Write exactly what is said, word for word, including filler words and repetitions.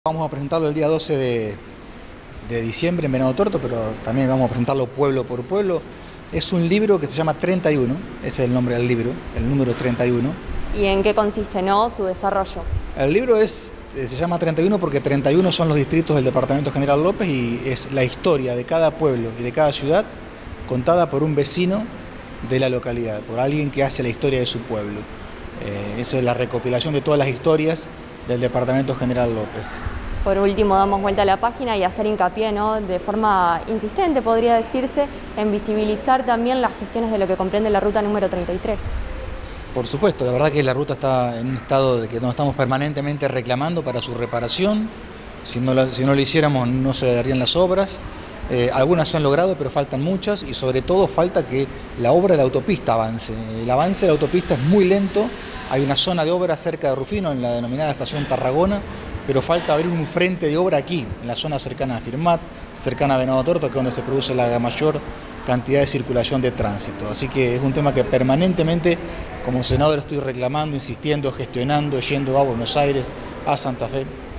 Vamos a presentarlo el día doce de, de diciembre en Venado Tuerto, pero también vamos a presentarlo pueblo por pueblo. Es un libro que se llama treinta y uno, ese es el nombre del libro, el número treinta y uno. ¿Y en qué consiste, no, su desarrollo? El libro es, se llama treinta y uno porque treinta y uno son los distritos del Departamento General López y es la historia de cada pueblo y de cada ciudad contada por un vecino de la localidad, por alguien que hace la historia de su pueblo. Eh, eso es la recopilación de todas las historias del Departamento General López. Por último, damos vuelta a la página y hacer hincapié, ¿no?, de forma insistente, podría decirse, en visibilizar también las gestiones de lo que comprende la ruta número treinta y tres. Por supuesto, la verdad que la ruta está en un estado de que nos estamos permanentemente reclamando para su reparación. Si no, la, si no lo hiciéramos no se darían las obras. Eh, algunas se han logrado, pero faltan muchas y sobre todo falta que la obra de la autopista avance. El avance de la autopista es muy lento. Hay una zona de obra cerca de Rufino, en la denominada estación Tarragona, pero falta abrir un frente de obra aquí, en la zona cercana a Firmat, cercana a Venado Tuerto, que es donde se produce la mayor cantidad de circulación de tránsito. Así que es un tema que permanentemente, como senador, estoy reclamando, insistiendo, gestionando, yendo a Buenos Aires, a Santa Fe.